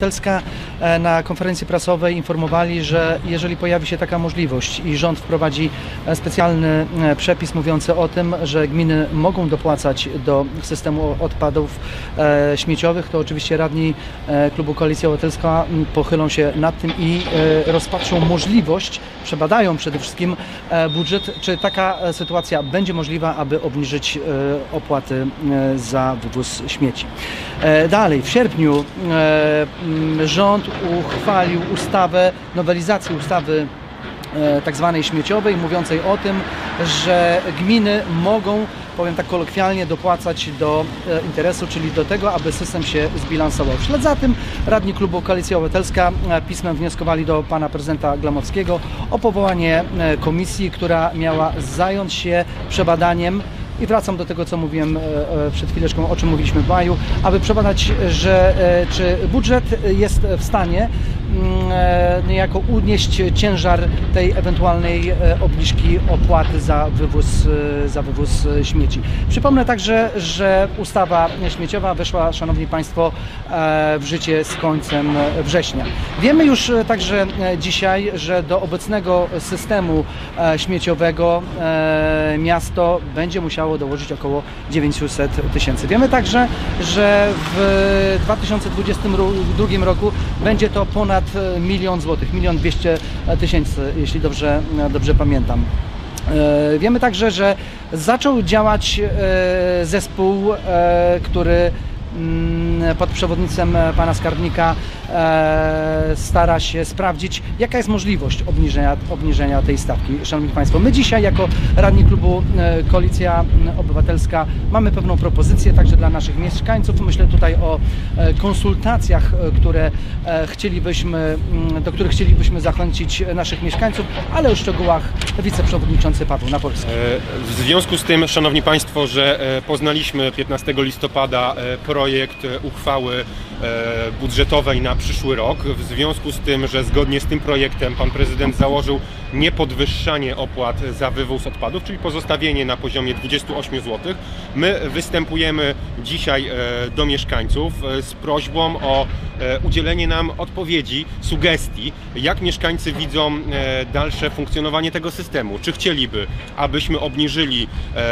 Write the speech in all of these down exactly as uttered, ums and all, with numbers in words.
Telska na konferencji prasowej informowali, że jeżeli pojawi się taka możliwość i rząd wprowadzi specjalny przepis mówiący o tym, że gminy mogą dopłacać do systemu odpadów śmieciowych, to oczywiście radni klubu Koalicja Obywatelska pochylą się nad tym i rozpatrzą możliwość, przebadają przede wszystkim budżet, czy taka sytuacja będzie możliwa, aby obniżyć opłaty za wywóz śmieci. Dalej, w sierpniu rząd uchwalił ustawę, nowelizację ustawy tak zwanej śmieciowej, mówiącej o tym, że gminy mogą, powiem tak kolokwialnie, dopłacać do interesu, czyli do tego, aby system się zbilansował. W ślad za tym radni klubu Koalicja Obywatelska pismem wnioskowali do pana prezydenta Glamowskiego o powołanie komisji, która miała zająć się przebadaniem. I wracam do tego, co mówiłem przed chwileczką, o czym mówiliśmy w maju, aby przebadać, że czy budżet jest w stanie niejako unieść ciężar tej ewentualnej obniżki opłaty za wywóz, za wywóz śmieci. Przypomnę także, że ustawa śmieciowa weszła, szanowni państwo, w życie z końcem września. Wiemy już także dzisiaj, że do obecnego systemu śmieciowego miasto będzie musiało dołożyć około dziewięćset tysięcy. Wiemy także, że w dwa tysiące dwudziestym drugim roku będzie to ponad milion złotych, milion dwieście tysięcy, jeśli dobrze, dobrze pamiętam. Wiemy także, że zaczął działać zespół, który pod przewodnictwem pana skarbnika stara się sprawdzić, jaka jest możliwość obniżenia, obniżenia tej stawki. Szanowni państwo, my dzisiaj jako radni klubu Koalicja Obywatelska mamy pewną propozycję także dla naszych mieszkańców. Myślę tutaj o konsultacjach, które chcielibyśmy, do których chcielibyśmy zachęcić naszych mieszkańców, ale o szczegółach wiceprzewodniczący Paweł Napolski. W związku z tym, szanowni państwo, że poznaliśmy piętnastego listopada projekt uchwały budżetowej na przyszły rok, w związku z tym, że zgodnie z tym projektem pan prezydent założył niepodwyższanie opłat za wywóz odpadów, czyli pozostawienie na poziomie dwudziestu ośmiu złotych, my występujemy dzisiaj do mieszkańców z prośbą o udzielenie nam odpowiedzi, sugestii, jak mieszkańcy widzą dalsze funkcjonowanie tego systemu. Czy chcieliby, abyśmy obniżyli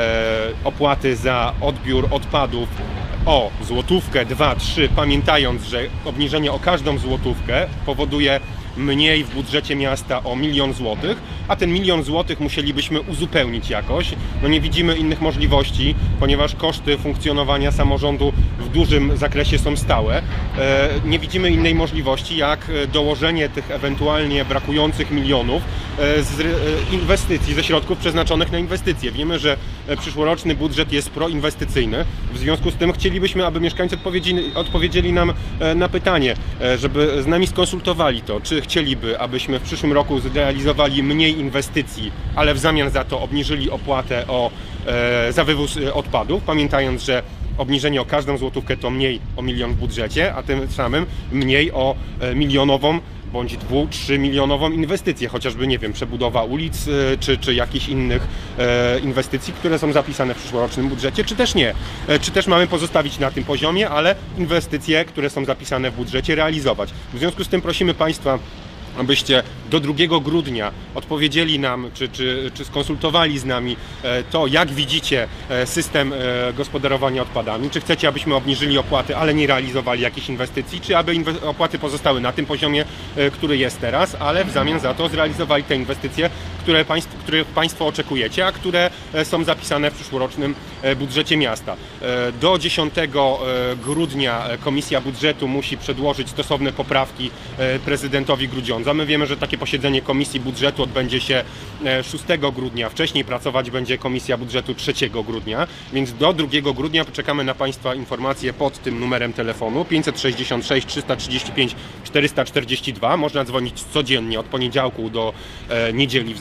opłaty za odbiór odpadów o złotówkę, dwa, trzy, pamiętając, że obniżenie o każdą złotówkę powoduje mniej w budżecie miasta o milion złotych, a ten milion złotych musielibyśmy uzupełnić jakoś. No nie widzimy innych możliwości, ponieważ koszty funkcjonowania samorządu w dużym zakresie są stałe. Nie widzimy innej możliwości jak dołożenie tych ewentualnie brakujących milionów z inwestycji, ze środków przeznaczonych na inwestycje. Wiemy, że przyszłoroczny budżet jest proinwestycyjny, w związku z tym chcielibyśmy, aby mieszkańcy odpowiedzieli, odpowiedzieli nam na pytanie, żeby z nami skonsultowali to, czy chcieliby, abyśmy w przyszłym roku zrealizowali mniej inwestycji, ale w zamian za to obniżyli opłatę o, e, za wywóz odpadów, pamiętając, że obniżenie o każdą złotówkę to mniej o milion w budżecie, a tym samym mniej o e, milionową bądź dwu, trzy milionową inwestycję, chociażby, nie wiem, przebudowa ulic, e, czy, czy jakichś innych e, inwestycji, które są zapisane w przyszłorocznym budżecie, czy też nie. E, czy też mamy pozostawić na tym poziomie, ale inwestycje, które są zapisane w budżecie, realizować. W związku z tym prosimy państwa, abyście do drugiego grudnia odpowiedzieli nam, czy, czy, czy skonsultowali z nami to, jak widzicie system gospodarowania odpadami. Czy chcecie, abyśmy obniżyli opłaty, ale nie realizowali jakichś inwestycji, czy aby inwe opłaty pozostały na tym poziomie, który jest teraz, ale w zamian za to zrealizowali te inwestycje, które państw, których Państwo oczekujecie, a które są zapisane w przyszłorocznym budżecie miasta. Do dziesiątego grudnia Komisja Budżetu musi przedłożyć stosowne poprawki prezydentowi Grudziądza. My wiemy, że takie posiedzenie Komisji Budżetu odbędzie się szóstego grudnia. Wcześniej pracować będzie Komisja Budżetu trzeciego grudnia, więc do drugiego grudnia czekamy na Państwa informacje pod tym numerem telefonu pięćset sześćdziesiąt sześć trzysta trzydzieści pięć czterysta czterdzieści dwa. Można dzwonić codziennie od poniedziałku do niedzieli w zasadzie.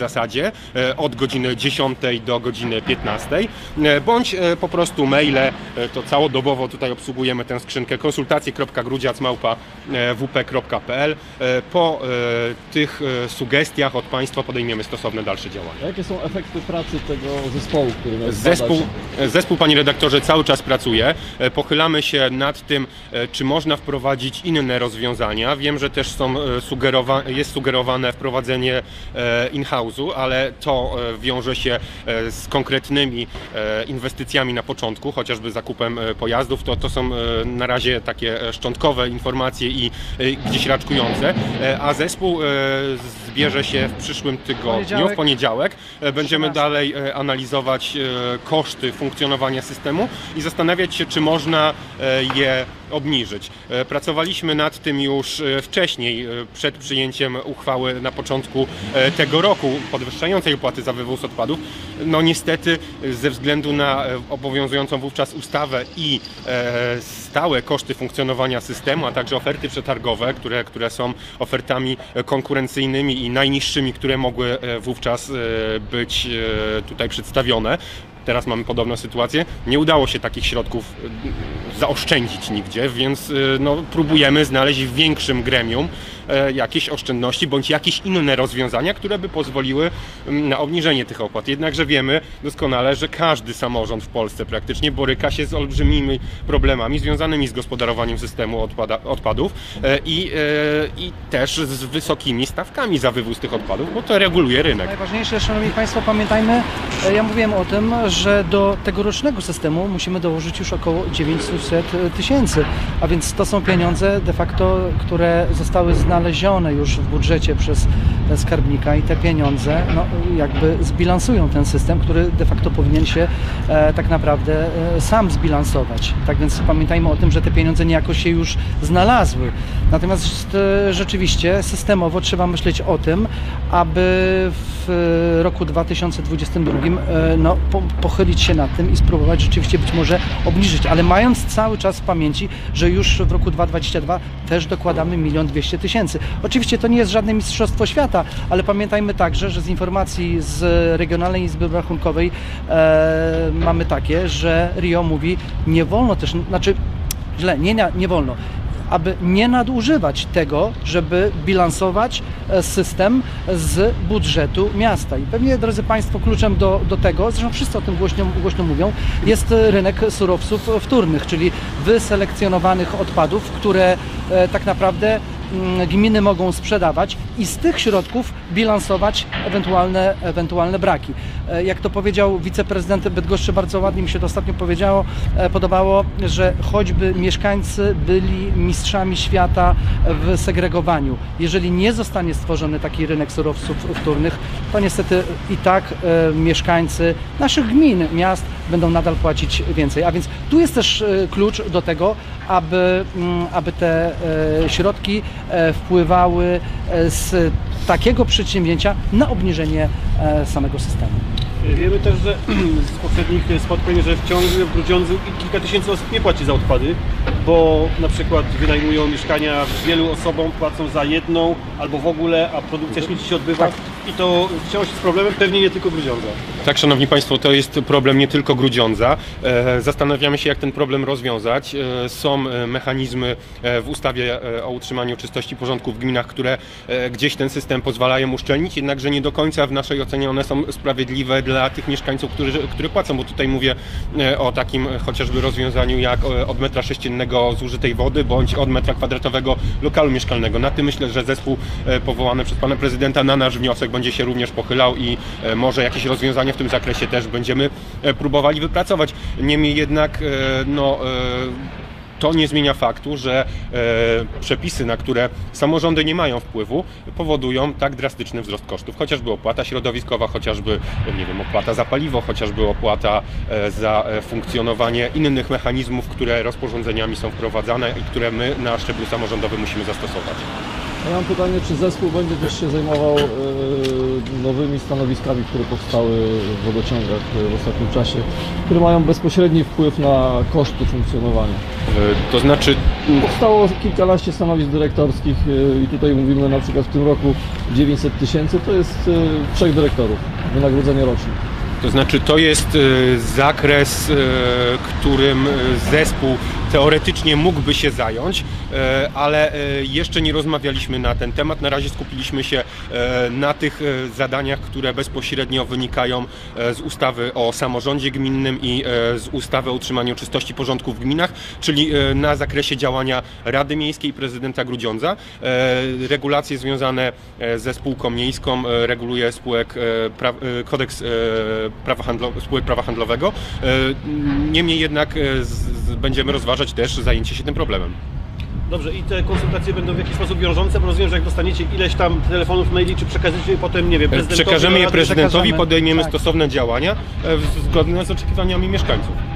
zasadzie od godziny dziesiątej do godziny piętnastej, bądź po prostu maile, to całodobowo tutaj obsługujemy tę skrzynkę konsultacje kropka grudziac małpa w p kropka p l. Po tych sugestiach od Państwa podejmiemy stosowne dalsze działania. Jakie są efekty pracy tego zespołu, który miał Zespół, zespół, panie redaktorze, cały czas pracuje. Pochylamy się nad tym, czy można wprowadzić inne rozwiązania. Wiem, że też są sugerowa jest sugerowane wprowadzenie in-house'u, ale to wiąże się z konkretnymi inwestycjami na początku, chociażby zakupem pojazdów. To, to są na razie takie szczątkowe informacje i gdzieś raczkujące, a zespół zbierze się w przyszłym tygodniu, Poniedziałek. w poniedziałek. Będziemy dalej analizować koszty funkcjonowania systemu i zastanawiać się, czy można je obniżyć. Pracowaliśmy nad tym już wcześniej, przed przyjęciem uchwały na początku tego roku podwyższającej opłaty za wywóz odpadów. No niestety ze względu na obowiązującą wówczas ustawę i stałe koszty funkcjonowania systemu, a także oferty przetargowe, które, które są ofertami konkurencyjnymi i najniższymi, które mogły wówczas być tutaj przedstawione. Teraz mamy podobną sytuację. Nie udało się takich środków zaoszczędzić nigdzie, więc no, próbujemy znaleźć w większym gremium jakieś oszczędności bądź jakieś inne rozwiązania, które by pozwoliły na obniżenie tych opłat. Jednakże wiemy doskonale, że każdy samorząd w Polsce praktycznie boryka się z olbrzymimi problemami związanymi z gospodarowaniem systemu odpada, odpadów i, i też z wysokimi stawkami za wywóz tych odpadów, bo to reguluje rynek. Najważniejsze, szanowni Państwo, pamiętajmy, ja mówiłem o tym, że do tegorocznego systemu musimy dołożyć już około dziewięćset tysięcy, a więc to są pieniądze de facto, które zostały znalezione już w budżecie przez skarbnika i te pieniądze no, jakby zbilansują ten system, który de facto powinien się e, tak naprawdę e, sam zbilansować. Tak więc pamiętajmy o tym, że te pieniądze niejako się już znalazły. Natomiast e, rzeczywiście systemowo trzeba myśleć o tym, aby w roku dwa tysiące dwudziestym drugim e, no, po, pochylić się nad tym i spróbować rzeczywiście być może obniżyć, ale mając cały czas w pamięci, że już w roku dwa tysiące dwudziestym drugim też dokładamy milion dwieście tysięcy. Oczywiście to nie jest żadne mistrzostwo świata, ale pamiętajmy także, że z informacji z Regionalnej Izby Rachunkowej e, mamy takie, że R I O mówi, nie wolno też, znaczy źle, nie, nie wolno, aby nie nadużywać tego, żeby bilansować system z budżetu miasta. I pewnie, drodzy Państwo, kluczem do, do tego, zresztą wszyscy o tym głośno, głośno mówią, jest rynek surowców wtórnych, czyli wyselekcjonowanych odpadów, które e, tak naprawdę gminy mogą sprzedawać i z tych środków bilansować ewentualne, ewentualne braki. Jak to powiedział wiceprezydent Bydgoszczy, bardzo ładnie mi się to ostatnio powiedziało, podobało, że choćby mieszkańcy byli mistrzami świata w segregowaniu. Jeżeli nie zostanie stworzony taki rynek surowców wtórnych, to niestety i tak e, mieszkańcy naszych gmin, miast będą nadal płacić więcej. A więc tu jest też e, klucz do tego, aby, m, aby te e, środki e, wpływały e, z takiego przedsięwzięcia na obniżenie e, samego systemu. Wiemy też, że z poprzednich spotkań, że wciąż w Grudziądzu kilka tysięcy osób nie płaci za odpady, bo na przykład wynajmują mieszkania wielu osobom, płacą za jedną albo w ogóle, a produkcja śmieci się odbywa Tak. i to wciąż jest problemem, pewnie nie tylko Grudziądza. Tak, szanowni Państwo, to jest problem nie tylko Grudziądza. Zastanawiamy się, jak ten problem rozwiązać. Są mechanizmy w ustawie o utrzymaniu czystości i porządku w gminach, które gdzieś ten system pozwalają uszczelnić, jednakże nie do końca w naszej ocenie one są sprawiedliwe dla tych mieszkańców, którzy, którzy płacą, bo tutaj mówię o takim chociażby rozwiązaniu jak od metra sześciennego zużytej wody, bądź od metra kwadratowego lokalu mieszkalnego. Na tym myślę, że zespół powołany przez pana prezydenta na nasz wniosek będzie się również pochylał i może jakieś rozwiązania w tym zakresie też będziemy próbowali wypracować. Niemniej jednak no, to nie zmienia faktu, że e, przepisy, na które samorządy nie mają wpływu, powodują tak drastyczny wzrost kosztów. Chociażby opłata środowiskowa, chociażby nie wiem, opłata za paliwo, chociażby opłata e, za e, funkcjonowanie innych mechanizmów, które rozporządzeniami są wprowadzane i które my na szczeblu samorządowym musimy zastosować. Ja mam pytanie, czy zespół będzie też się zajmował yy, nowymi stanowiskami, które powstały w wodociągach w ostatnim czasie, które mają bezpośredni wpływ na koszty funkcjonowania. E, To znaczy, Powstało kilkanaście stanowisk dyrektorskich e, i tutaj mówimy na przykład w tym roku dziewięćset tysięcy, to jest e, trzech dyrektorów, wynagrodzenie roczne. to znaczy to jest e, zakres, e, którym e, zespół teoretycznie mógłby się zająć, e, ale e, jeszcze nie rozmawialiśmy na ten temat. Na razie skupiliśmy się e, na tych e, zadaniach, które bezpośrednio wynikają e, z ustawy o samorządzie gminnym i e, z ustawy o utrzymaniu czystości i porządku w gminach, czyli e, na zakresie działania Rady Miejskiej i prezydenta Grudziądza. E, Regulacje związane e, ze spółką miejską e, reguluje spółek, e, pra, e, kodeks e, prawa handlo, spółek prawa handlowego. E, Niemniej jednak e, z, z, będziemy rozważać też zajęcie się tym problemem. Dobrze, i te konsultacje będą w jakiś sposób wiążące, bo rozumiem, że jak dostaniecie ileś tam telefonów, maili, czy przekażecie je potem, nie wiem, prezydentowi, Przekażemy je Rady, prezydentowi, przekażemy, podejmiemy tak. stosowne działania e, w- zgodne z oczekiwaniami mieszkańców.